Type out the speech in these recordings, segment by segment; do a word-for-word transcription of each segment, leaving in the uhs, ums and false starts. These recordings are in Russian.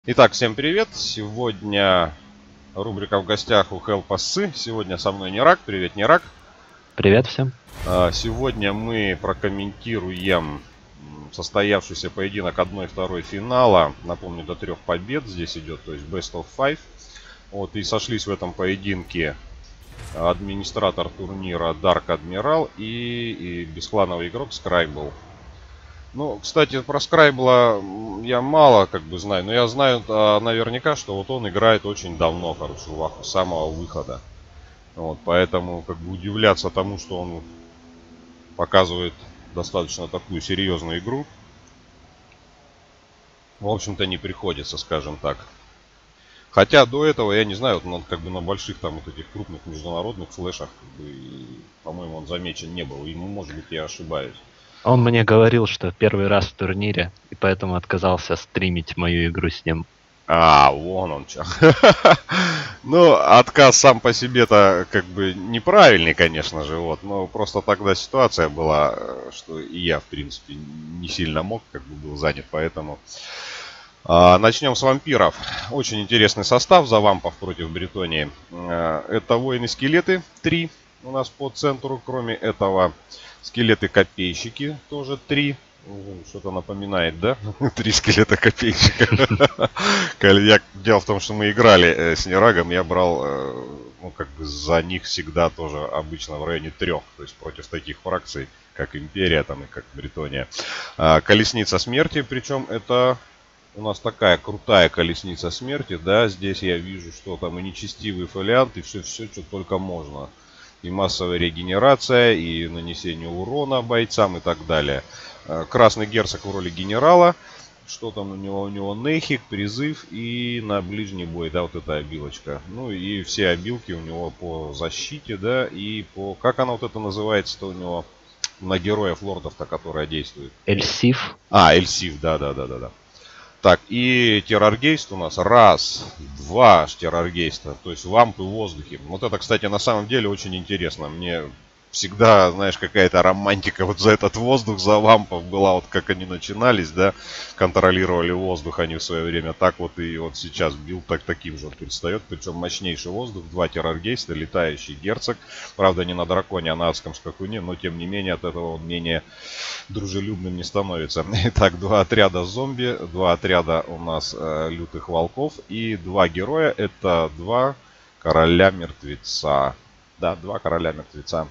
Итак, всем привет! Сегодня рубрика «В гостях» у Хелпасы. Сегодня со мной Нерак. Привет, Нерак. Привет всем. Сегодня мы прокомментируем состоявшийся поединок одного-второго финала. Напомню, до трех побед здесь идет, то есть Best of Five. Вот, и сошлись в этом поединке администратор турнира Dark Admiral и, и бесклановый игрок Scribble. Ну, кстати, про Скрайбла я мало как бы знаю, но я знаю а, наверняка, что вот он играет очень давно, короче, в Ваху, с самого выхода. Вот, поэтому как бы удивляться тому, что он показывает достаточно такую серьезную игру, в общем-то, не приходится, скажем так. Хотя до этого, я не знаю, вот он как бы на больших там вот этих крупных международных флешах, как бы, по-моему, он замечен не был. Ему, может быть, я ошибаюсь. Он мне говорил, что первый раз в турнире, и поэтому отказался стримить мою игру с ним. А, вон он что. Ну, отказ сам по себе-то как бы неправильный, конечно же, вот. Но просто тогда ситуация была, что и я, в принципе, не сильно мог, как бы был занят, поэтому... А, начнем с вампиров. Очень интересный состав за вампов против Бретонии. Это воины-скелеты, три у нас по центру. Кроме этого, скелеты-копейщики, тоже три. Что-то напоминает, да? Три скелета-копейщика. Дело в том, что мы играли с Нерагом, я брал, ну, как бы за них всегда тоже обычно в районе трех. То есть против таких фракций, как Империя там и как Бретония. Колесница смерти, причем это... У нас такая крутая колесница смерти, да, здесь я вижу, что там и нечестивый фолиант, и все, все, что только можно. И массовая регенерация, и нанесение урона бойцам и так далее. Красный герцог в роли генерала. Что там у него? У него нейхик, призыв и на ближний бой, да, вот эта обилочка. Ну и все обилки у него по защите, да, и по... Как она вот это называется-то у него на героев лордов-то, которая действует? Эльсив. А, Эльсив, да-да-да-да-да. Так, и терроргейст у нас. Раз, два терроргейста. То есть вампы в воздухе. Вот это, кстати, на самом деле очень интересно. Мне всегда, знаешь, какая-то романтика вот за этот воздух, за вампов была. Вот как они начинались, да, контролировали воздух они в свое время. Так вот и вот сейчас билд так таким же предстает. Причем мощнейший воздух. Два терроргейста, летающий герцог. Правда, не на драконе, а на адском скакуне. Но, тем не менее, от этого он менее дружелюбным не становится. Итак, два отряда зомби, два отряда у нас э, лютых волков и два героя. Это два короля мертвеца. Да, два короля мертвеца.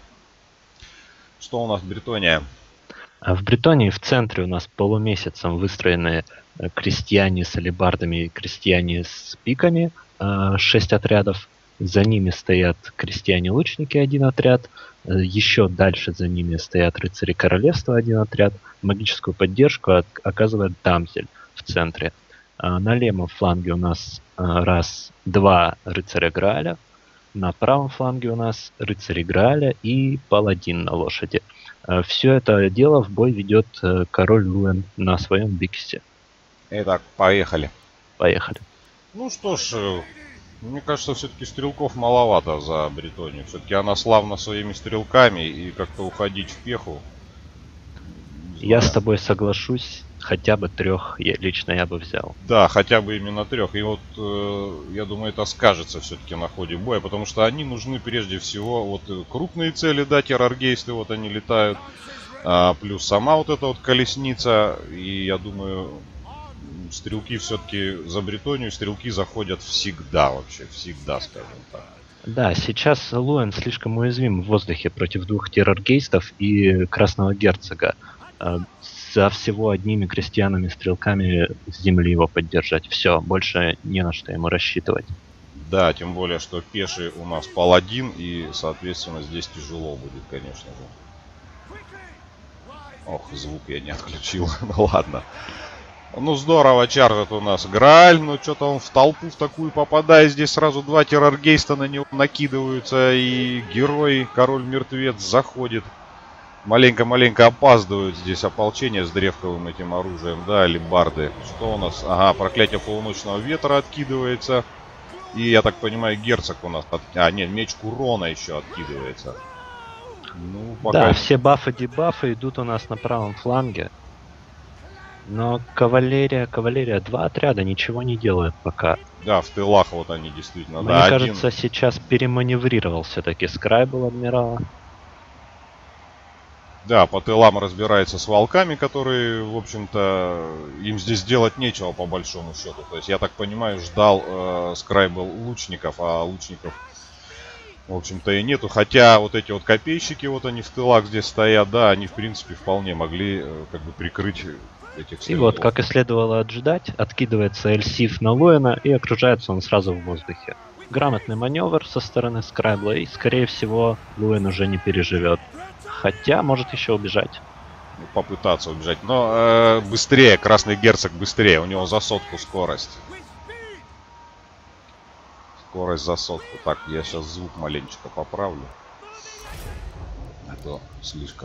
Что у нас в Бретония? А в Бретонии в центре у нас полумесяцем выстроены крестьяне с алебардами и крестьяне с пиками. Шесть отрядов. За ними стоят крестьяне-лучники, один отряд. Еще дальше за ними стоят рыцари королевства, один отряд. Магическую поддержку оказывает Дамзель в центре. На левом фланге у нас раз, два рыцаря Грааля. На правом фланге у нас рыцари Грааля и паладин на лошади. Все это дело в бой ведет король Луэн на своем Биксе. Итак, поехали. Поехали. Ну что ж, мне кажется, все-таки стрелков маловато за Бретонию. Все-таки она славна своими стрелками, и как-то уходить в пеху. Я с тобой соглашусь. Хотя бы трех я, лично я бы взял. Да, хотя бы именно трех. И вот э, я думаю, это скажется все-таки на ходе боя, потому что они нужны прежде всего вот крупные цели, да, терроргейсты, вот они летают, а, плюс сама вот эта вот колесница. И я думаю, стрелки все-таки за Бретонию, стрелки заходят всегда вообще, всегда, скажем так. Да, сейчас Луэн слишком уязвим в воздухе против двух терроргейстов и красного герцога. За всего одними крестьянами-стрелками с земли его поддержать. Все, больше не на что ему рассчитывать. Да, тем более, что пеший у нас паладин, и, соответственно, здесь тяжело будет, конечно же. Ох, звук я не отключил. Ну ладно. Ну здорово, чаржит у нас Грааль, но что-то он в толпу в такую попадает. Здесь сразу два терроргейста на него накидываются, и герой, король-мертвец, заходит. Маленько-маленько опаздывают здесь ополчение с древковым этим оружием, да, алебарды. Что у нас? Ага, проклятие полуночного ветра откидывается. И, я так понимаю, герцог у нас... От... А, нет, меч Курона еще откидывается. Ну, пока... Да, все бафы-дебафы идут у нас на правом фланге. Но кавалерия, кавалерия, два отряда ничего не делают пока. Да, в тылах вот они действительно, Мне да, один. кажется, сейчас переманеврировал все-таки Скрайбл адмирала. Да, по тылам разбирается с волками, которые, в общем-то, им здесь делать нечего по большому счету. То есть, я так понимаю, ждал э, Скрайбл лучников, а лучников, в общем-то, и нету. Хотя вот эти вот копейщики, вот они в тылах здесь стоят, да, они, в принципе, вполне могли э, как бы прикрыть этих И вот, стрелков. как и следовало ожидать, откидывается Эльсиф на Луэна, и окружается он сразу в воздухе. Грамотный маневр со стороны Скрайбла, и, скорее всего, Луэн уже не переживет. Хотя, может еще убежать. Попытаться убежать. Но э, быстрее, Красный Герцог быстрее, у него за сотку скорость. Скорость за сотку. Так, я сейчас звук маленечко поправлю. А то слишком.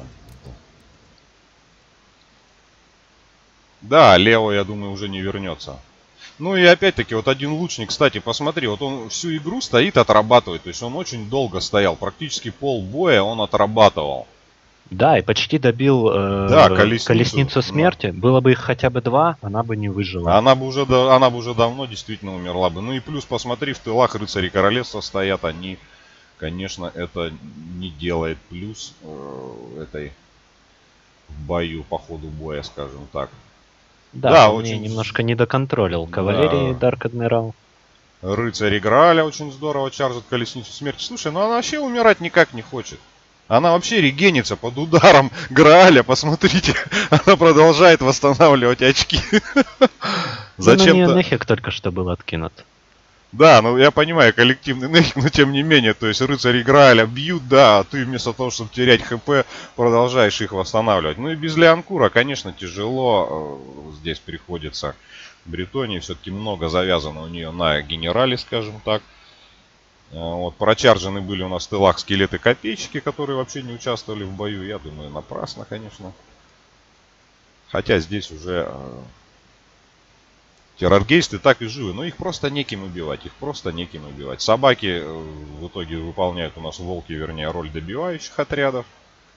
Да, Лео, я думаю, уже не вернется. Ну и опять-таки, вот один лучник, кстати, посмотри, вот он всю игру стоит, отрабатывает. То есть он очень долго стоял, практически полбоя он отрабатывал. Да, и почти добил Да, э, колесницу. колесницу Но смерти. Было бы их хотя бы два, она бы не выжила. она бы уже, да- она бы уже давно действительно умерла бы. Ну и плюс, посмотри, в тылах рыцари королевства стоят, они, конечно, это не делает плюс э, этой в бою, по ходу боя, скажем так. Да, Да, по мне очень, немножко недоконтролил кавалерии да, Дарк Адмирал. рыцарь Грааля очень здорово чаржит колесницу смерти. Слушай, ну она вообще умирать никак не хочет. Она вообще регенится под ударом Грааля, посмотрите. Она продолжает восстанавливать очки. Ну, на нее Зачем-то... Нехик только что был откинут. Да, ну я понимаю, коллективный нехик, но тем не менее, то есть рыцари Грааля бьют, да, а ты вместо того, чтобы терять хп, продолжаешь их восстанавливать. Ну и без Леонкура, конечно, тяжело э, здесь приходится. Бретонии все-таки много завязано у нее на генерале, скажем так. Э, Вот, прочаржены были у нас в тылах скелеты-копейщики, которые вообще не участвовали в бою. Я думаю, напрасно, конечно. Хотя здесь уже э, терроргейсты так и живы, но их просто неким убивать, их просто неким убивать. Собаки э, в итоге выполняют у нас, волки, вернее, роль добивающих отрядов.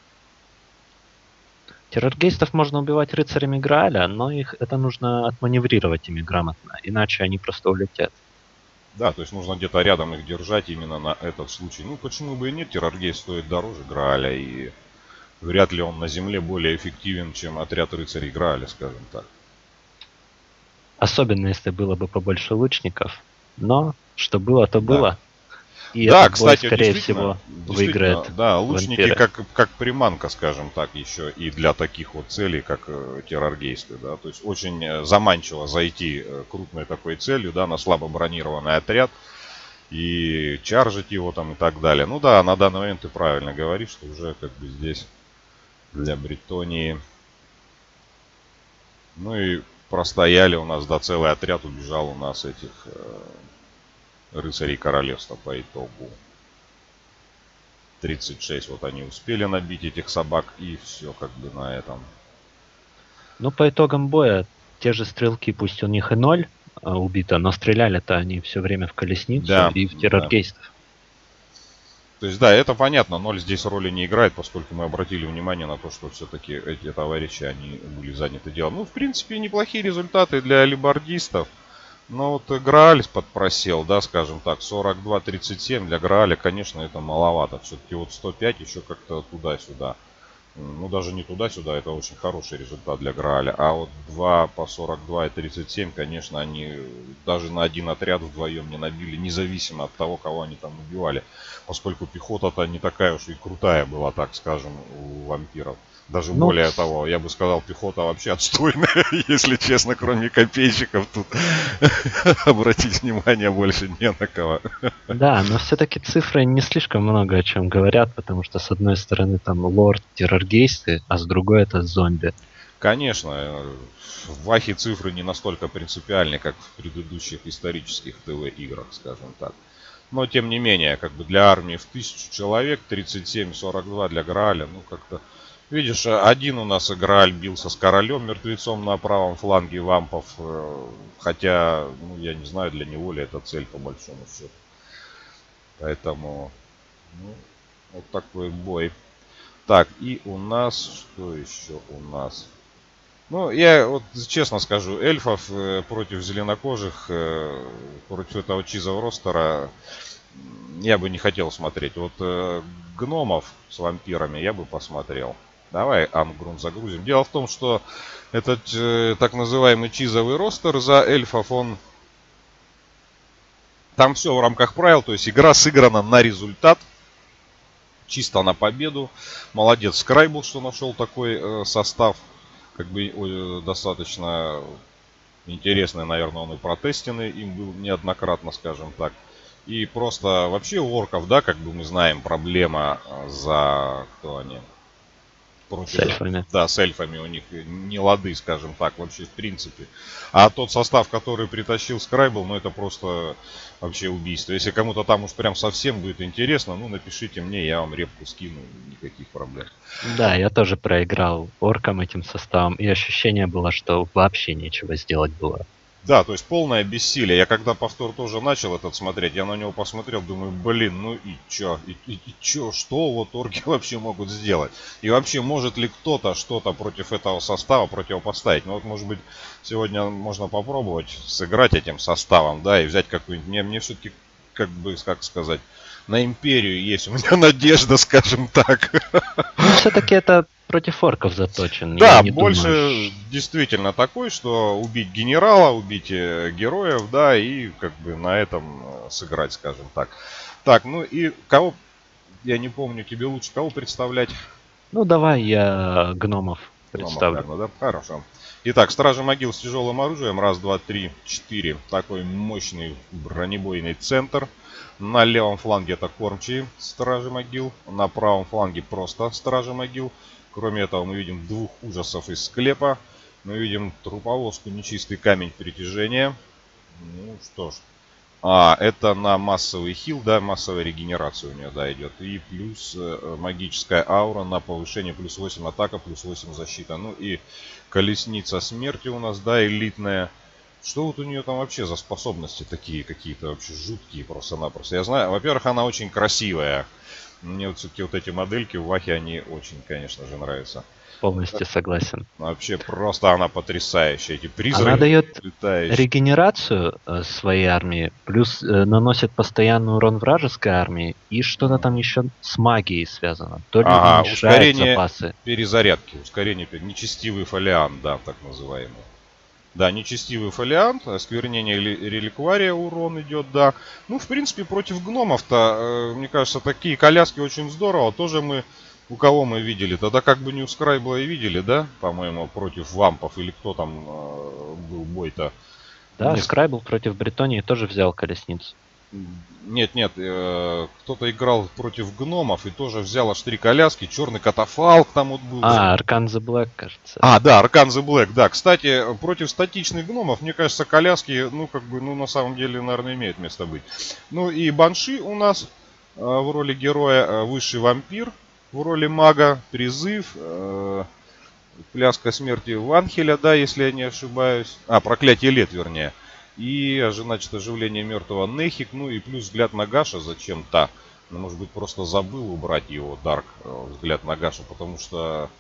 Терроргейстов можно убивать рыцарями Грааля, но их это нужно отманеврировать ими грамотно, иначе они просто улетят. Да, то есть нужно где-то рядом их держать именно на этот случай. Ну, почему бы и нет, терроргейст стоит дороже Грааля, и вряд ли он на земле более эффективен, чем отряд рыцарей Грааля, скажем так. Особенно если было бы побольше лучников. Но что было, то Да. было. И Да, этот бой, кстати, скорее действительно, всего, действительно, выиграет да, лучники вампиры. как, как приманка, скажем так, еще и для таких вот целей, как э, терроргейсты, да, то есть очень э, заманчиво зайти э, крупной такой целью, да, на слабо бронированный отряд и чаржить его там и так далее. Ну да, на данный момент ты правильно говоришь, что уже как бы здесь для Бретонии, ну и простояли у нас, да, целый отряд убежал у нас этих э, рыцарей королевства по итогу. тридцать шесть вот они успели набить этих собак, и все как бы на этом. Ну, по итогам боя, те же стрелки, пусть у них и ноль а, убито, но стреляли-то они все время в колесницу Да, и в да. терроргейстов. То есть, да, это понятно, ноль здесь роли не играет, поскольку мы обратили внимание на то, что все-таки эти товарищи, они были заняты делом. Ну, в принципе, неплохие результаты для алибардистов. Но вот Грааль подпросел, да, скажем так, сорок два тридцать семь для Грааля, конечно, это маловато. Все-таки вот сто пять еще как-то туда-сюда. Ну, даже не туда-сюда, это очень хороший результат для Грааля. А вот два по сорок два и тридцать семь, конечно, они даже на один отряд вдвоем не набили, независимо от того, кого они там убивали. Поскольку пехота-то не такая уж и крутая была, так скажем, у вампиров. Даже Ну, более того, я бы сказал, пехота вообще отстойная, если честно, кроме копейщиков тут обратить внимание больше не на кого. да, но все-таки цифры не слишком много о чем говорят, потому что с одной стороны там лорд, терроргейсты, а с другой это зомби. Конечно, в Вахе цифры не настолько принципиальны, как в предыдущих исторических ТВ-играх, скажем так. Но, тем не менее, как бы для армии в тысячу человек, тридцать семь сорок два для Грааля, ну, как-то... Видишь, один у нас Грааль бился с королем мертвецом на правом фланге вампов, хотя, ну, я не знаю, для него ли это цель, по большому счету. Поэтому, ну, вот такой бой. Так, и у нас, что еще у нас? Ну, я вот честно скажу, эльфов э, против зеленокожих, э, против этого чизового ростера я бы не хотел смотреть. Вот э, гномов с вампирами я бы посмотрел. Давай Ангрун загрузим. Дело в том, что этот э, так называемый чизовый ростер за эльфов, он... Там все в рамках правил, то есть игра сыграна на результат. Чисто на победу. Молодец Скрайбл, что нашел такой э, состав. Как бы э, достаточно интересный, наверное, он и протестенный им был неоднократно, скажем так. И просто вообще у орков, да, как бы мы знаем, проблема за... Кто они? Против, С эльфами. Да, с эльфами у них не лады, скажем так, вообще в принципе. А тот состав, который притащил Скрайбл, ну это просто вообще убийство. Если кому-то там уж прям совсем будет интересно, ну напишите мне, я вам репку скину, никаких проблем. Да, я тоже проиграл оркам этим составом, и ощущение было, что вообще нечего сделать было. Да, то есть полное бессилие. Я когда повтор тоже начал этот смотреть, я на него посмотрел, думаю, блин, ну и чё, и, и, и чё, что вот орки вообще могут сделать? И вообще, может ли кто-то что-то против этого состава противопоставить? Ну вот, может быть, сегодня можно попробовать сыграть этим составом, да, и взять какую-нибудь... Мне, мне все-таки, как бы, как сказать, на империю есть у меня надежда, скажем так. Ну, все-таки это против орков заточен. Да, Я не больше думаю, действительно такой, что убить генерала, убить э, героев, да, и как бы на этом э, сыграть, скажем так. Так, ну и кого, я не помню, тебе лучше кого представлять? Ну, давай я гномов Гномов, представлю. наверное, да? Хорошо. Итак, Стражи Могил с тяжелым оружием. Раз, два, три, четыре. Такой мощный бронебойный центр. На левом фланге это кормчие Стражи Могил. На правом фланге просто Стражи Могил. Кроме этого мы видим двух ужасов из склепа. Мы видим труповозку Нечистый камень притяжения. Ну что ж. А, это на массовый хил, да, массовая регенерация у нее, да, идет. И плюс э, магическая аура на повышение, плюс восемь атака, плюс восемь защита. Ну и колесница смерти у нас, да, элитная. Что вот у нее там вообще за способности такие какие-то вообще жуткие просто-напросто. Я знаю, во-первых, она очень красивая. Мне вот все-таки вот эти модельки в Вахе, они очень, конечно же, нравятся. Полностью согласен. Вообще просто она потрясающая. Эти призраки Она дает летающие. регенерацию э, своей армии, плюс э, наносит постоянный урон вражеской армии, и что-то там еще с магией связано. То ли Ага, уменьшает ускорение запасы. перезарядки, ускорение, пер- нечестивый фолиант, да, так называемый. Да, нечестивый фолиант, осквернение рели- реликвария урон идет, да. Ну, в принципе, против гномов-то, э, мне кажется, такие коляски очень здорово. Тоже мы, у кого мы видели? Тогда как бы не у Скрайбла и видели, да, по-моему, против вампов, или кто там э, был бой-то? Да, Нет. Скрайбл против Бретонии тоже взял колесницу. Нет, нет, э, кто-то играл против гномов и тоже взял аж три коляски, черный катафалк там вот был. А, Аркан the Black, кажется. А, да, Аркан the Black, да. Кстати, против статичных гномов, мне кажется, коляски, ну, как бы, ну, на самом деле, наверное, имеют место быть. Ну, и Банши у нас э, в роли героя, э, высший вампир в роли мага, призыв, э, пляска смерти Ванхеля, да, если я не ошибаюсь. А, проклятие лет, вернее. И, значит, оживление мертвого Нехик, ну и плюс взгляд на Гаша зачем-то. Ну, может быть, просто забыл убрать его, Дарк, взгляд на Гаша, потому что...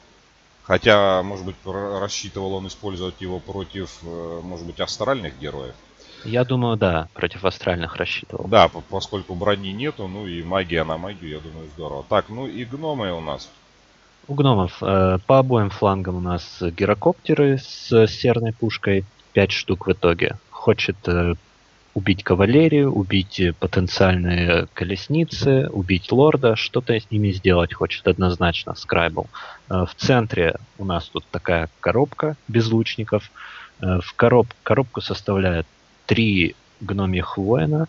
Хотя, может быть, рассчитывал он использовать его против, может быть, астральных героев. Я думаю, да, против астральных рассчитывал. Да, поскольку брони нету, ну и магия на магию, я думаю, здорово. Так, ну и гномы у нас. У гномов э, по обоим флангам у нас гирокоптеры с серной пушкой, пять штук в итоге. Хочет э, убить кавалерию, убить потенциальные колесницы, убить лорда, что-то с ними сделать хочет однозначно Скрайбл. Э, в центре у нас тут такая коробка без лучников. Э, в короб, коробку составляют три гномьих воина,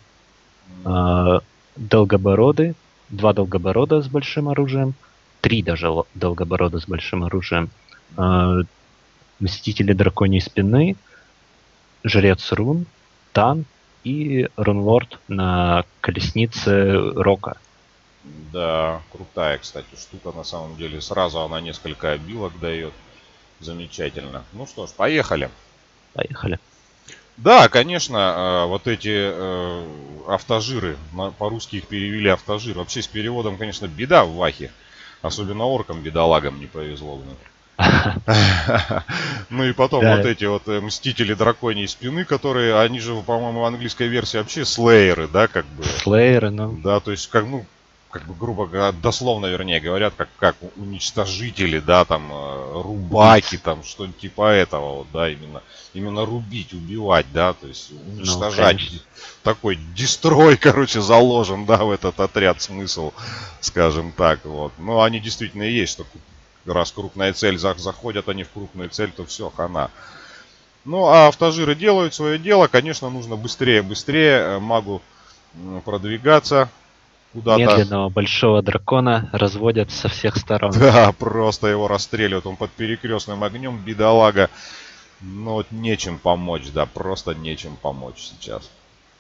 э, долгобороды, два долгоборода с большим оружием, три даже долгоборода с большим оружием, э, мстители драконьей спины, жрец рун, Тан и Рунлорд на колеснице Рока. Да, крутая, кстати, штука на самом деле. Сразу она несколько обилок дает. Замечательно. Ну что ж, поехали. Поехали. Да, конечно, вот эти автожиры, по-русски их перевели автожир. Вообще с переводом, конечно, беда в Вахе. Особенно оркам, бедолагам не повезло. Ну и потом Да. вот эти вот э, мстители драконьей спины, которые, они же, по-моему, в английской версии вообще слееры, да, как бы. Слееры, ну, Да, то есть, как, ну, как бы, грубо говоря, дословно, вернее, говорят, как, как уничтожители, да, там, э, рубаки, там, что-нибудь типа этого, вот, да, именно, именно рубить, убивать, да, то есть ну, уничтожать. конечно. Такой дестрой, короче, заложен, да, в этот отряд смысл, скажем так, вот. Но они действительно и есть, что раз крупная цель, заходят они в крупную цель, то все, хана. Ну, а автожиры делают свое дело, конечно, нужно быстрее-быстрее магу продвигаться куда-то. Медленного большого дракона разводят со всех сторон. Да, просто его расстреливают, он под перекрестным огнем, бедолага. Ну вот нечем помочь, да, просто нечем помочь сейчас.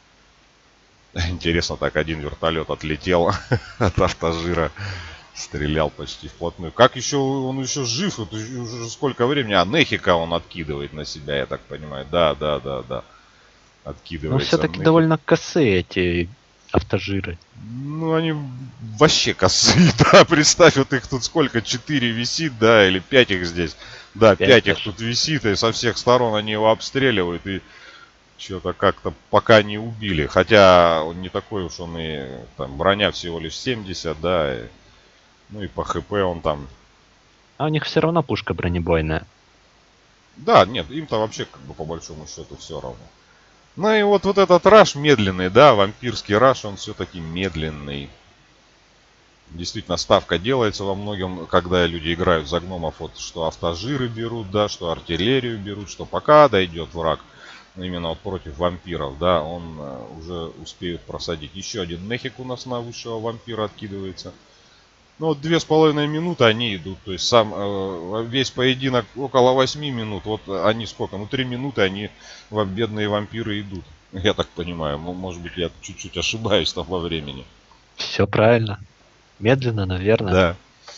Интересно, так один вертолет отлетел от автожира, стрелял почти вплотную. Как еще он еще жив? Это уже сколько времени? А Нехика он откидывает на себя, я так понимаю. Да, да, да, да. Но Откидывается. все-таки Нехик. довольно косые эти автожиры. Ну, они вообще косые, да, представь, вот их тут сколько, четыре висит, да, или пять их здесь. Да, пять их тут висит, и со всех сторон они его обстреливают, и что-то как-то пока не убили. Хотя он не такой уж он и, там, броня всего лишь семьдесят, да, и, ну и по хп он там... А у них все равно пушка бронебойная. Да, нет, им-то вообще, как бы, по большому счету, все равно. Ну и вот, вот этот раш медленный, да, вампирский раш, он все-таки медленный. Действительно, ставка делается во многом, когда люди играют за гномов, вот что автожиры берут, да, что артиллерию берут, что пока дойдет враг, ну, именно вот против вампиров, да, он э, уже успеет просадить. Еще один нехик у нас на высшего вампира откидывается. Ну вот две с половиной минуты они идут, то есть сам э, весь поединок около восьми минут, вот они сколько, ну три минуты они, бедные вампиры идут. Я так понимаю, может быть я чуть-чуть ошибаюсь там во времени. Все правильно. Медленно, наверное. Да.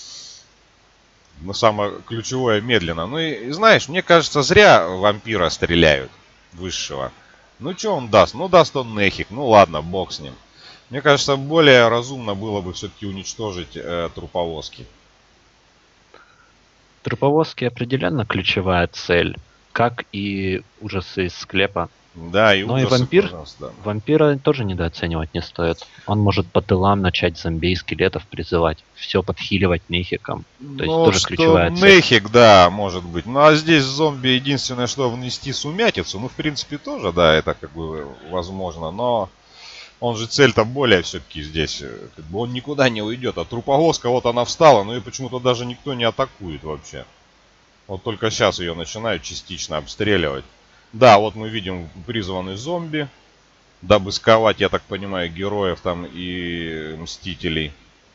Но самое ключевое медленно. Ну и, и знаешь, мне кажется, зря вампира стреляют высшего. Ну что он даст? Ну даст он нехик. Ну ладно, бог с ним. Мне кажется, более разумно было бы все-таки уничтожить э, труповозки. Труповозки определенно ключевая цель, как и ужасы из склепа. Да, и Но и ужасы, вампир, пожалуйста. вампира тоже недооценивать не стоит. Он может по тылам начать зомби и скелетов призывать. Все подхиливать нехиком. То есть Ну, тоже что ключевая цель. нехик, да, может быть. Ну, а здесь зомби единственное, что внести сумятицу. Ну, в принципе, тоже, да, это как бы возможно. Но он же цель-то более все-таки здесь. Как бы он никуда не уйдет. А труповозка, вот она встала, но ее почему-то даже никто не атакует вообще. Вот только сейчас ее начинают частично обстреливать. Да, вот мы видим призванный зомби, дабы сковать, я так понимаю, героев там и мстителей.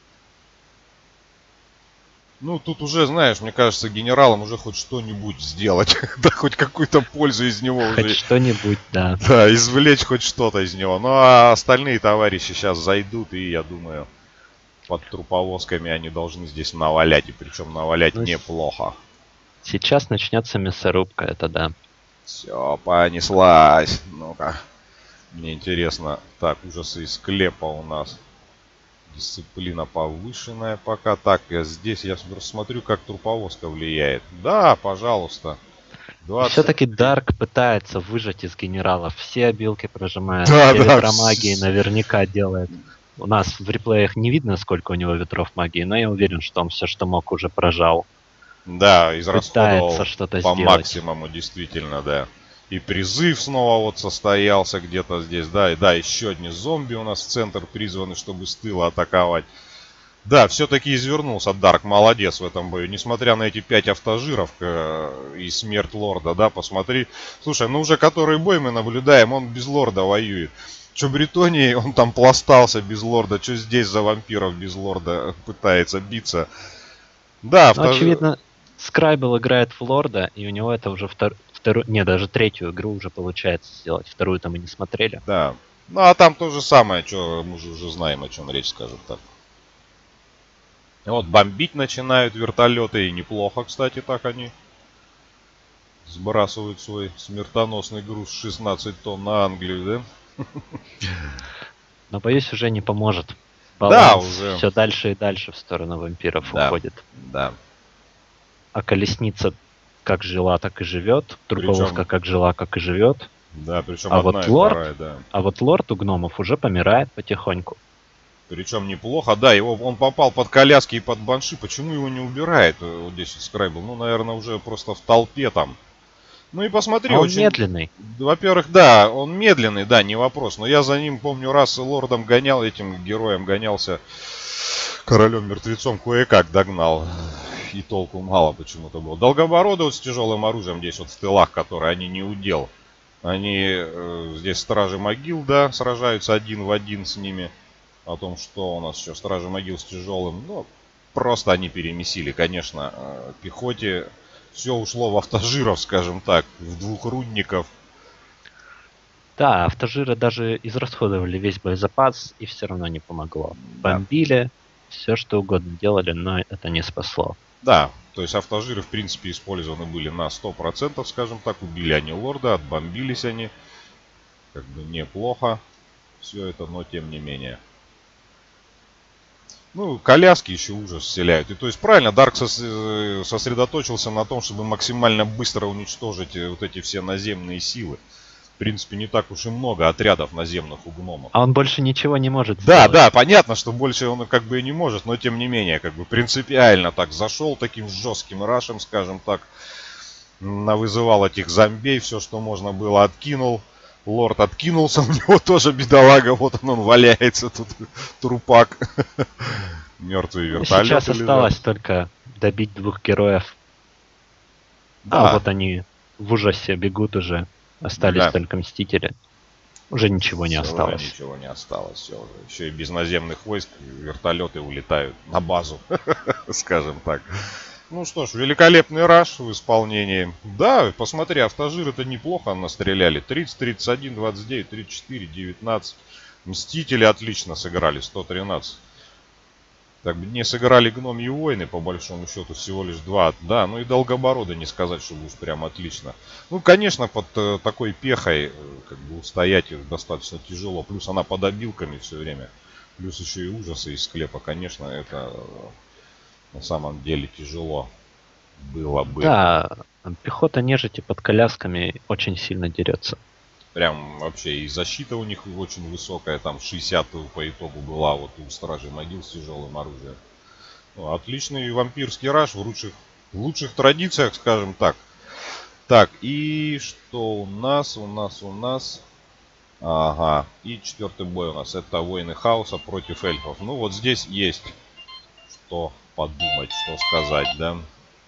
Ну, тут уже, знаешь, мне кажется, генералам уже хоть что-нибудь сделать. Да, хоть какую-то пользу из него Хоть уже. что-нибудь, да. Да, извлечь хоть что-то из него. Ну, а остальные товарищи сейчас зайдут, и я думаю, под труповозками они должны здесь навалять. И причем навалять Ну, неплохо. Сейчас начнется мясорубка, это да. Все, понеслась. Ну-ка. Мне интересно. Так, ужасы из склепа у нас. Дисциплина повышенная пока. Так, я здесь я смотрю, как труповозка влияет. Да, пожалуйста. двадцать... Все-таки Дарк пытается выжать из генералов. Все обилки прожимает. Да, все да. ветромагии наверняка делает. У нас в реплеях не видно, сколько у него ветров магии, но я уверен, что он все, что мог, уже прожал. Да, израсходовал Пытается что-то по сделать. максимуму, действительно, да. И призыв снова вот состоялся где-то здесь, да, и да, еще одни зомби у нас в центр призваны, чтобы с тыла атаковать. Да, все-таки извернулся Дарк, молодец в этом бою, несмотря на эти пять автожиров э, и смерть лорда, да, посмотри. Слушай, ну уже который бой мы наблюдаем, он без лорда воюет. Че Бретонии, он там пластался без лорда, что здесь за вампиров без лорда пытается биться. Да, Ну, автожир... очевидно, Скрайбл играет в лорда, и у него это уже втор... вторую, не, даже третью игру уже получается сделать. Вторую-то мы не смотрели. Да. Ну а там то же самое, что мы же уже знаем, о чем речь, скажем так. Вот бомбить начинают вертолеты, и неплохо, кстати, так они сбрасывают свой смертоносный груз шестнадцать тонн на Англию, да? Но, боюсь, уже не поможет. Да, Баланс уже. все дальше и дальше в сторону вампиров Да. уходит. Да. а колесница как жила, так и живет. Труповозка Причем, как жила, как и живет. да, причем А одна вот и лорд, вторая, да. а вот лорд у гномов уже помирает потихоньку. Причем неплохо, да, его он попал под коляски и под банши. Почему его не убирает э, вот здесь Скрайбл? Ну, наверное, уже просто в толпе там. Ну и посмотри, А он очень... медленный. Во-первых, да, он медленный, да, не вопрос. Но я за ним, помню, раз лордом гонял, этим героем гонялся, королем-мертвецом кое-как догнал. И толку мало почему-то было. Долгобороды вот с тяжелым оружием здесь вот в тылах, которые они не удел. Они э, здесь стражи могил, да, сражаются один в один с ними. О том, что у нас еще стражи могил с тяжелым. Ну, просто они перемесили, конечно, э, пехоте. Все ушло в автожиров, скажем так, в двухрудников. Да, автожиры даже израсходовали весь боезапас, и все равно не помогло. Да. Бомбили, все что угодно делали, но это не спасло. Да, то есть автожиры, в принципе, использованы были на сто процентов, скажем так. Убили они лорда, отбомбились они. Как бы неплохо все это, но тем не менее. Ну, коляски еще ужас вселяют. И то есть правильно, Дарк сосредоточился на том, чтобы максимально быстро уничтожить вот эти все наземные силы. В принципе, не так уж и много отрядов наземных у гномов. А он больше ничего не может Да, сделать. да, понятно, что больше он как бы и не может, но тем не менее, как бы принципиально так зашел таким жестким рашем, скажем так, навызывал этих зомбей, все, что можно было, откинул. Лорд откинулся, у него тоже бедолага, вот он, он валяется тут, трупак. Мертвый вертолет. Сейчас осталось только добить двух героев. Да. А вот они в ужасе бегут уже. Остались Да. только мстители. Уже ничего не Всё, осталось. Уже ничего не осталось. Все уже. Еще и без наземных войск вертолеты улетают на базу, скажем так. Ну что ж, великолепный раш в исполнении. Да, посмотри, автожир это неплохо настреляли. тридцать, тридцать один, двадцать девять, тридцать четыре, девятнадцать. Мстители отлично сыграли, сто тринадцать. Так бы не сыграли гномьи войны, по большому счету, всего лишь два. Да, ну и долгобороды не сказать, чтобы уж прям отлично. Ну, конечно, под э, такой пехой, э, как бы устоять достаточно тяжело. Плюс она под обилками все время. Плюс еще и ужасы из склепа, конечно, это э, на самом деле тяжело было бы. Да, пехота нежити под колясками очень сильно дерется. Прям вообще и защита у них очень высокая, там шестьдесят по итогу была вот у стражей могил с тяжелым оружием. Ну, отличный вампирский раш в лучших, в лучших традициях, скажем так. Так, и что у нас? У нас, у нас... Ага, и четвертый бой у нас. Это воины хаоса против эльфов. Ну вот здесь есть что подумать, что сказать, да?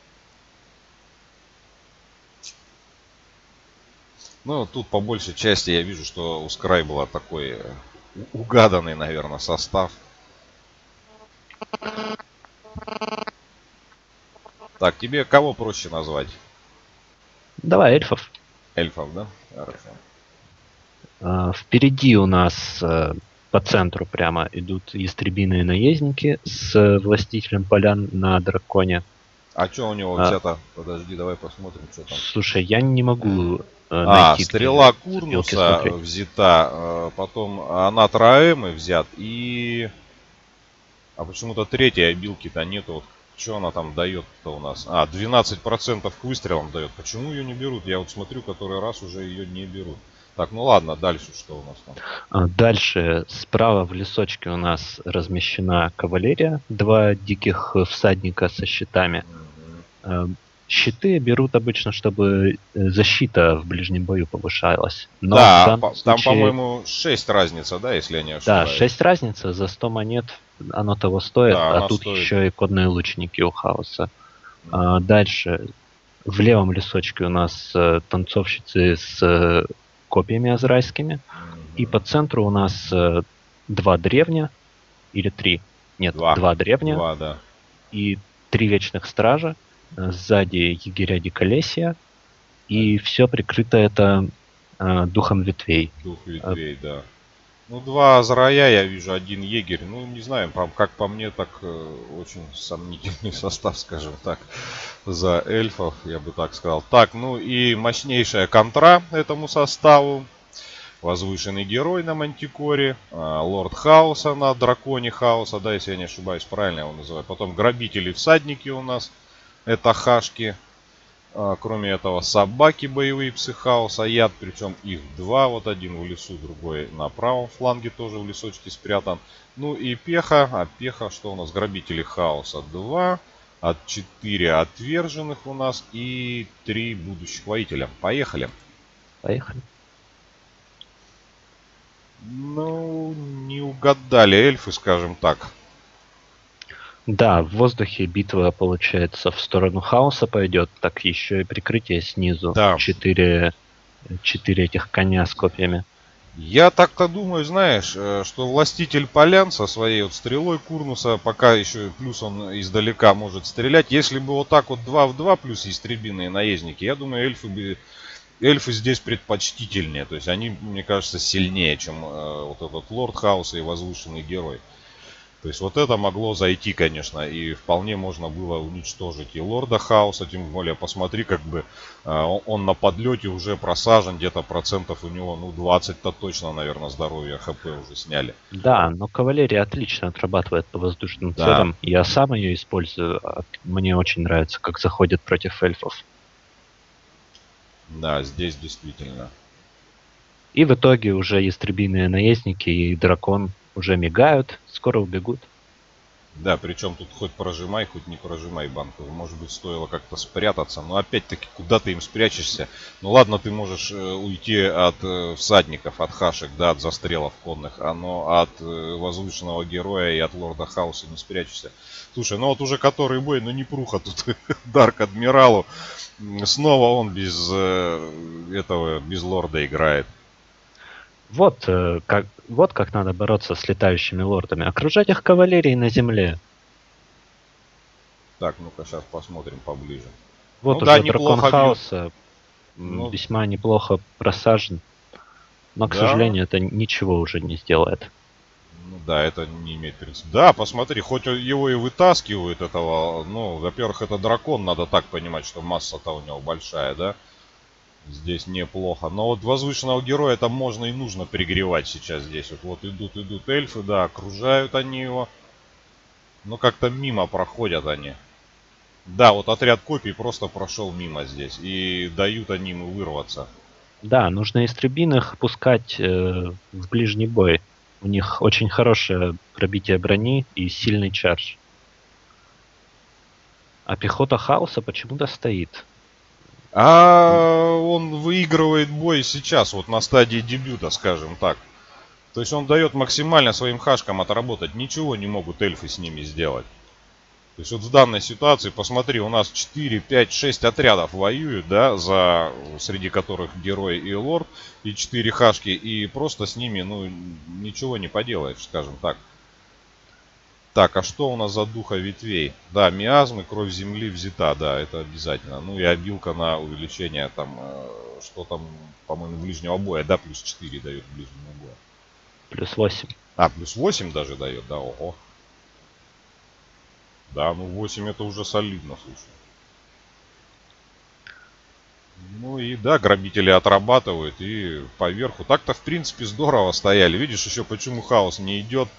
Ну, тут по большей части я вижу, что у Скрайбла такой угаданный, наверное, состав. Так, тебе кого проще назвать? Давай, эльфов. Эльфов, да? Хорошо. А, впереди у нас а, по центру прямо идут ястребиные наездники с властителем полян на драконе. А что у него А, взято? Подожди, давай посмотрим, что там. Слушай, я не могу а, А, найти. стрела где Курнуса стрелки смотреть. взята, э, потом Анат Раэмы взят и... А почему-то третьей обилки-то нету. Вот что она там дает-то у нас? А, двенадцать процентов к выстрелам дает. Почему ее не берут? Я вот смотрю, который раз уже ее не берут. Так, ну ладно, дальше что у нас там? А, Дальше справа в лесочке у нас размещена кавалерия, два диких всадника со щитами. Мгм. А, Щиты берут обычно, чтобы э, защита в ближнем бою повышалась. Но в Да, данном по- там, случае- по-моему, шесть разница, да, если я не Да, ошибаюсь? шесть разница, за сто монет оно того стоит, Да, а она тут стоит. еще и кодные лучники у хаоса. А дальше в левом лесочке у нас э, танцовщицы с э, копьями азрайскими. И по центру у нас э, два древня, или три, нет, Два. два, древня Два, да. и три вечных стража. Э, Сзади егеря Диколесия. И все прикрыто это э, духом ветвей. Дух ветвей, да. Ну, два Азрая я вижу, один егерь. Ну, не знаю, по- как по мне, так э, очень сомнительный состав, скажем так, за эльфов, я бы так сказал. Так, ну и мощнейшая контра этому составу. Возвышенный герой на Мантикоре, а, Лорд Хаоса на Драконе Хаоса, да, если я не ошибаюсь, правильно его называю. Потом грабители-всадники у нас. Это хашки. Кроме этого, собаки, боевые псы хаоса, яд, причем их два, вот один в лесу, другой на правом фланге тоже в лесочке спрятан. Ну и пеха, а пеха, что у нас, грабители хаоса два, от четыре отверженных у нас и три будущих воителя. Поехали. Поехали. Ну, не угадали эльфы, скажем так. Да, в воздухе битва, получается, в сторону хаоса пойдет, так еще и прикрытие снизу. Да. Четыре, четыре этих коня с копьями. Я так-то думаю, знаешь, что властитель полян со своей вот стрелой Курнуса, пока еще плюс он издалека может стрелять, если бы вот так вот два в два плюс истребиные наездники, я думаю, эльфы бы... Эльфы здесь предпочтительнее, то есть они, мне кажется, сильнее, чем э, вот этот лорд хаоса и возвышенный герой. То есть вот это могло зайти, конечно, и вполне можно было уничтожить и лорда хаоса, тем более, посмотри, как бы э, он на подлете уже просажен, где-то процентов у него, ну, двадцать-то точно, наверное, здоровья, хп уже сняли. Да, но кавалерия отлично отрабатывает по воздушным Да. целям. Я сам ее использую, мне очень нравится, как заходит против эльфов. Да, здесь действительно. И в итоге уже ястребиные наездники и дракон уже мигают, скоро убегут. Да, причем тут хоть прожимай, хоть не прожимай банку. Может быть, стоило как-то спрятаться. Но опять-таки, куда ты им спрячешься? Ну ладно, ты можешь э, уйти от э, всадников, от хашек, да, от застрелов конных. А но от э, возвышенного героя и от лорда хаоса не спрячешься. Слушай, ну вот уже который бой, ну не пруха тут Дарк Адмиралу. Снова он без э, этого, без лорда играет. Вот, э, как, вот как надо бороться с летающими лордами. Окружать их кавалерией на земле. Так, ну-ка сейчас посмотрим поближе. Вот Ну уже да, дракон неплохо бьют. хаоса Ну, весьма неплохо просажен. Но, к да. сожалению, это ничего уже не сделает. Ну да, это не имеет принципа. Да, посмотри, хоть его и вытаскивают этого, ну, во-первых, это дракон, надо так понимать, что масса-то у него большая, да? Здесь неплохо. Но вот возвышенного героя там можно и нужно пригревать сейчас здесь. Вот, вот идут, идут эльфы, да, окружают они его. Но как-то мимо проходят они. Да, вот отряд копий просто прошел мимо здесь. И дают они ему вырваться. Да, нужно истребиных пускать э, в ближний бой. У них очень хорошее пробитие брони и сильный чардж. А пехота хаоса почему-то стоит. А он выигрывает бой сейчас, вот на стадии дебюта, скажем так. То есть он дает максимально своим хашкам отработать. Ничего не могут эльфы с ними сделать. То есть вот в данной ситуации, посмотри, у нас четыре, пять, шесть отрядов воюют, да, за, среди которых герой и лорд, и четыре хашки, и просто с ними, ну, ничего не поделаешь, скажем так. Так, а что у нас за духа ветвей? Да, миазмы, кровь земли взята, да, это обязательно. Ну и обилка на увеличение там, э, что там, по-моему, ближнего боя, да, плюс четыре дает ближнего боя. Плюс восемь. А, плюс восемь даже дает, да, ого. Да, ну восемь это уже солидно, слушай. Ну и да, грабители отрабатывают и поверху. Так-то в принципе здорово стояли. Видишь еще почему хаос не идет.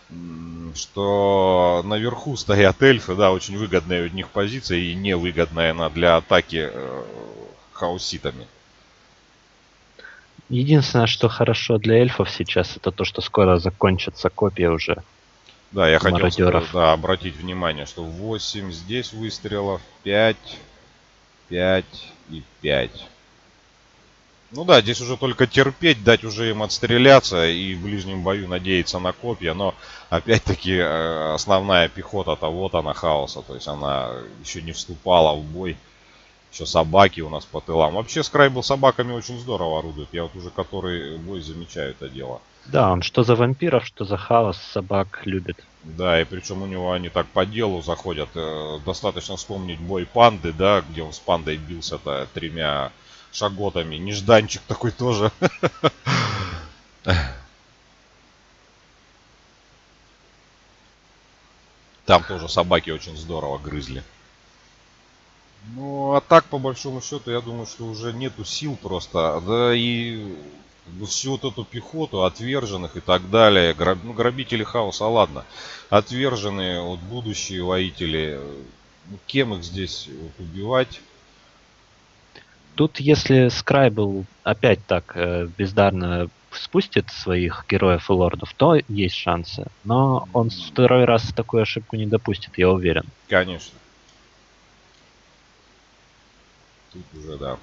Что наверху стоят эльфы, да, очень выгодная у них позиция и невыгодная она для атаки э, хаоситами. Единственное, что хорошо для эльфов сейчас, это то, что скоро закончатся копья уже. Да, я хотел мародеров. сказать, да, обратить внимание, что восемь здесь выстрелов, пять, пять и пять. Ну да, здесь уже только терпеть, дать уже им отстреляться и в ближнем бою надеяться на копья. Но опять-таки основная пехота-то вот она хаоса. То есть она еще не вступала в бой. Еще собаки у нас по тылам. Вообще Скрайбл собаками очень здорово орудует. Я вот уже который бой замечаю это дело. Да, он что за вампиров, что за хаос собак любит. Да, и причем у него они так по делу заходят. Достаточно вспомнить бой панды, да, где он с пандой бился-то тремя шаготами. Нежданчик такой тоже. Там тоже собаки очень здорово грызли. Ну, а так, по большому счету, я думаю, что уже нету сил просто. Да и всю вот эту пехоту, отверженных и так далее. Граб... Ну, грабители хаоса, ладно. Отверженные, вот будущие воители. Ну, кем их здесь вот убивать? Тут, если Скрайбл опять так э, бездарно спустит своих героев и лордов, то есть шансы. Но он второй раз такую ошибку не допустит, я уверен. Конечно. Тут уже, да.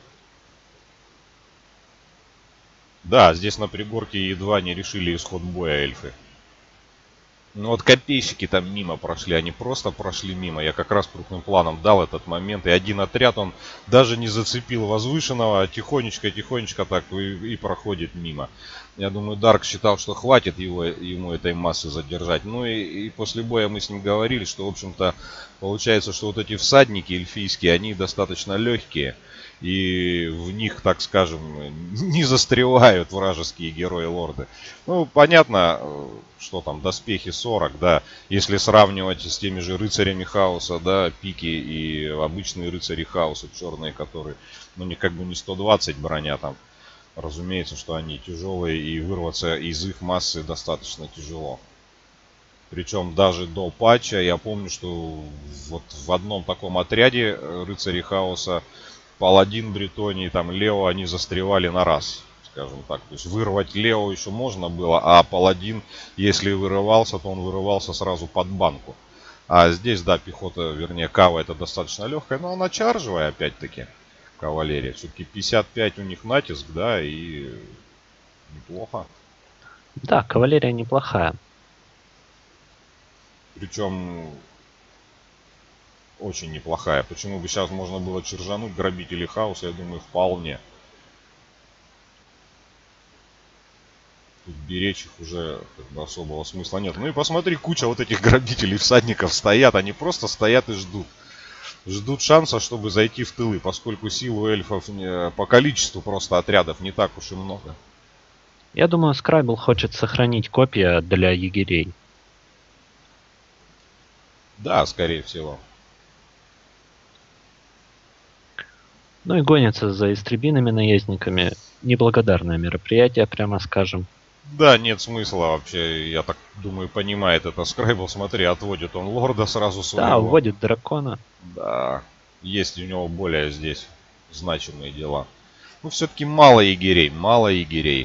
Да, здесь на пригорке едва не решили исход боя эльфы. Ну вот копейщики там мимо прошли, они просто прошли мимо. Я как раз крупным планом дал этот момент. И один отряд, он даже не зацепил возвышенного, а тихонечко-тихонечко так и, и проходит мимо. Я думаю, Дарк считал, что хватит его, ему этой массы задержать. Ну и, и после боя мы с ним говорили, что, в общем-то, получается, что вот эти всадники эльфийские, они достаточно легкие. И в них, так скажем, не застревают вражеские герои-лорды. Ну, понятно, что там доспехи сорок, да. Если сравнивать с теми же рыцарями хаоса, да, пики и обычные рыцари хаоса, черные, которые, ну, не как бы не сто двадцать броня там. Разумеется, что они тяжелые, и вырваться из их массы достаточно тяжело. Причем даже до патча я помню, что вот в одном таком отряде рыцари хаоса Паладин Бретонии, там Лео, они застревали на раз, скажем так. То есть вырвать Лео еще можно было, а Паладин, если вырывался, то он вырывался сразу под банку. А здесь, да, пехота, вернее, Кава это достаточно легкая, но она чаржевая, опять-таки, кавалерия. Все-таки пятьдесят пять у них натиск, да, и неплохо. Да, кавалерия неплохая. Причем очень неплохая. Почему бы сейчас можно было чержануть грабителей хаоса, я думаю, вполне. Тут беречь их уже как бы особого смысла нет. Ну и посмотри, куча вот этих грабителей, всадников стоят. Они просто стоят и ждут. Ждут шанса, чтобы зайти в тылы, поскольку сил у эльфов не, по количеству просто отрядов не так уж и много. Я думаю, Скрайбл хочет сохранить копья для егерей. Да, скорее всего. Ну и гонится за истребиными наездниками. Неблагодарное мероприятие, прямо скажем. Да, нет смысла вообще, я так думаю, понимает это Скрайбл. Смотри, отводит он лорда сразу своего. Да, уводит дракона. Да, есть у него более здесь значимые дела. Ну, все-таки мало егерей, мало егерей.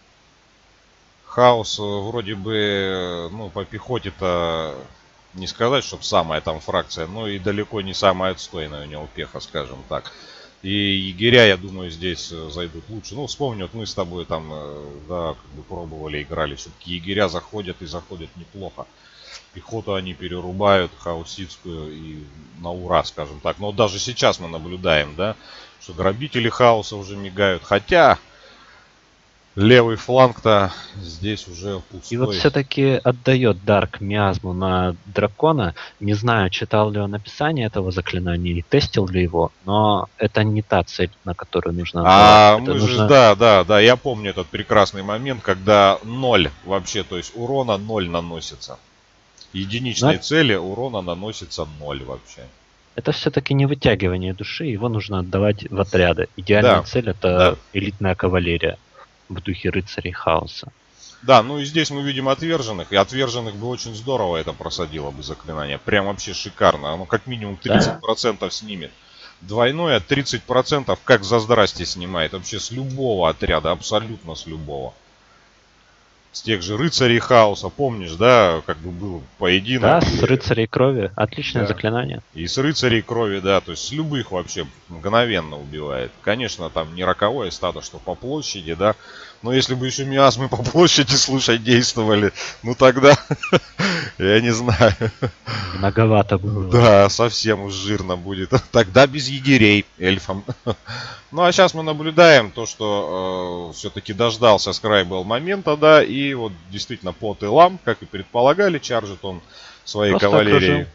Хаос вроде бы, ну, по пехоте-то не сказать, чтобы самая там фракция, но и далеко не самая отстойная у него пеха, скажем так. И егеря, я думаю, здесь зайдут лучше. Ну, вспомни, вот мы с тобой там, да, как бы пробовали, играли. Все-таки егеря заходят и заходят неплохо. Пехоту они перерубают, хаоситскую, и на ура, скажем так. Но даже сейчас мы наблюдаем, да, что грабители хаоса уже мигают. Хотя левый фланг-то здесь уже пустой. И вот все-таки отдает Дарк миазму на дракона. Не знаю, читал ли он описание этого заклинания и тестил ли его, но это не та цель, на которую нужно А отдавать. мы Это же, нужно... да, да, да, я помню этот прекрасный момент, когда ноль вообще, то есть урона ноль наносится. Единичной Но цели урона наносится ноль вообще. это все-таки не вытягивание души, его нужно отдавать в отряды. Идеальная Да, цель это да. элитная кавалерия в духе рыцарей хаоса. Да, ну и здесь мы видим отверженных, и отверженных бы очень здорово это просадило бы заклинание. Прям вообще шикарно. Оно как минимум тридцать процентов да. снимет. Двойное тридцать процентов как за здрасте снимает. Вообще с любого отряда, абсолютно с любого. С тех же рыцарей хаоса, помнишь, да, как бы был поединок. Да, с рыцарей крови. Отличное да. заклинание. И с рыцарей крови, да, то есть с любых вообще мгновенно убивает. Конечно, там не роковое стадо, что по площади, да. Но если бы еще миазмы по площади, слушай, действовали, ну тогда, я не знаю. Многовато было. Да, совсем уж жирно будет. Тогда без егерей эльфам. Ну а сейчас мы наблюдаем то, что э, все-таки дождался Скрайбл момента, да, и вот действительно по тылам, как и предполагали, чаржит он своей Просто кавалерией. окружил.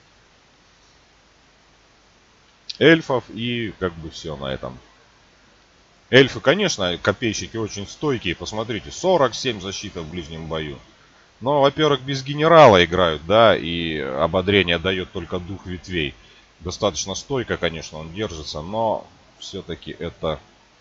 Эльфов, и как бы все на этом. Эльфы, конечно, копейщики очень стойкие. Посмотрите, сорок семь защиты в ближнем бою. Но, во-первых, без генерала играют, да, и ободрение дает только дух ветвей. Достаточно стойко, конечно, он держится, но все-таки это...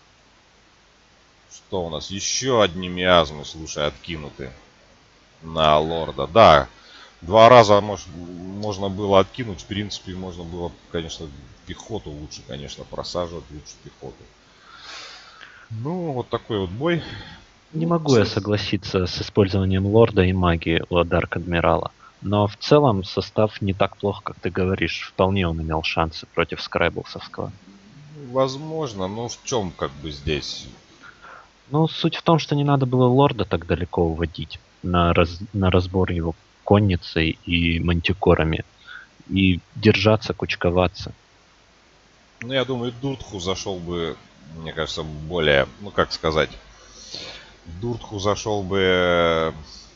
Что у нас? Еще одни миазмы, слушай, откинуты на лорда. Да, два раза, может, можно было откинуть, в принципе, можно было, конечно, пехоту лучше, конечно, просаживать лучше пехоту. Ну, вот такой вот бой. Не Ну, могу я кстати, согласиться с использованием лорда и магии у Дарк Адмирала. Но в целом состав не так плохо, как ты говоришь. Вполне он имел шансы против Скрайблсовского. возможно, но в чем как бы здесь? Ну, суть в том, что не надо было лорда так далеко уводить на, раз- на разбор его конницей и мантикорами. И держаться, кучковаться. Ну, я думаю, Дуртху зашел бы, мне кажется, более, ну, как сказать, Дуртху зашел бы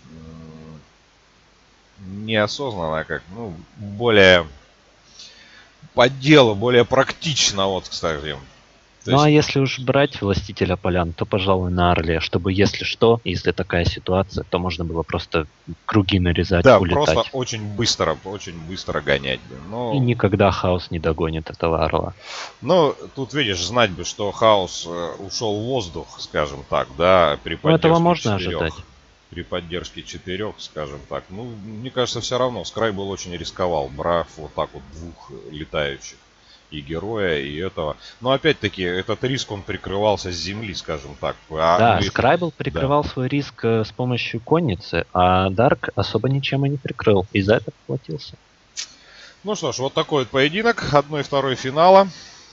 м, неосознанно, а как, ну, более по делу, более практично, вот, кстати. То Ну а есть, если уж брать Властителя Полян, то, пожалуй, на Орле, чтобы, если что, если такая ситуация, то можно было просто круги нарезать, да, просто улетать. очень быстро, очень быстро гонять бы. И Но, никогда хаос не догонит этого Орла. но тут, видишь, знать бы, что хаос э, ушел в воздух, скажем так, да, при Ну этого поддержке можно четырех. ожидать. При поддержке четырех, скажем так. Ну, мне кажется, все равно Скрайбл очень рисковал, брав вот так вот двух летающих. И героя, и этого. Но опять-таки, этот риск он прикрывался с земли, скажем так. А, ну Да, и, Скрайбл да. прикрывал свой риск э, с помощью конницы, а Дарк особо ничем и не прикрыл. И за это поплатился. Ну что ж, вот такой вот поединок. Одной и второй финала.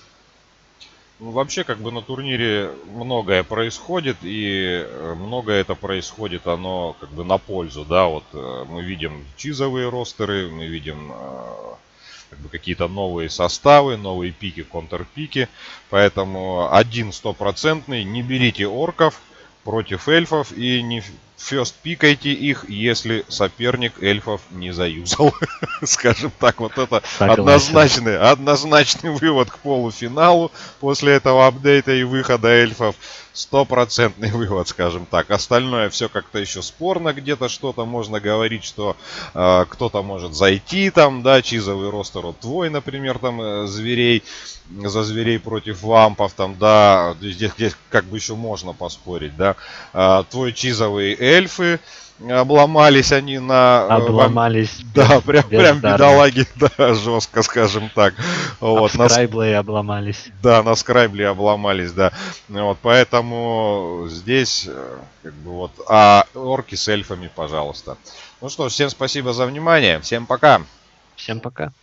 Ну, вообще, как бы на турнире многое происходит, и э, многое это происходит, оно как бы на пользу, да, вот э, мы видим чизовые ростеры, мы видим э, как бы какие-то новые составы, новые пики, контрпики, поэтому один стопроцентный, не берите орков против эльфов и не фест пикайте их, если соперник эльфов не заюзал. Скажем так, вот это Согласен. однозначный, однозначный вывод к полуфиналу после этого апдейта и выхода эльфов. Стопроцентный вывод, скажем так. Остальное все как-то еще спорно, где-то что-то можно говорить, что э, кто-то может зайти там, да, чизовый ростер вот твой, например, там э, зверей, за зверей против вампов, там, да, здесь, здесь как бы еще можно поспорить, да. Э, твой чизовый эльфы, обломались они на... Обломались. Вам... Да, прям, прям бездарно. бедолаги, да, жестко, скажем так. Вот, на Скрайбле обломались. Да, на Скрайбле обломались, да. Вот, поэтому здесь, как бы вот... А орки с эльфами, пожалуйста. Ну что ж, всем спасибо за внимание. Всем пока. Всем пока.